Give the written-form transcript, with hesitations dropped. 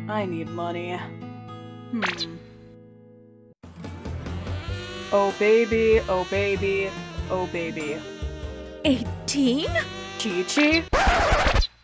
I need money. Oh baby, oh baby, oh baby. 18? Chichi?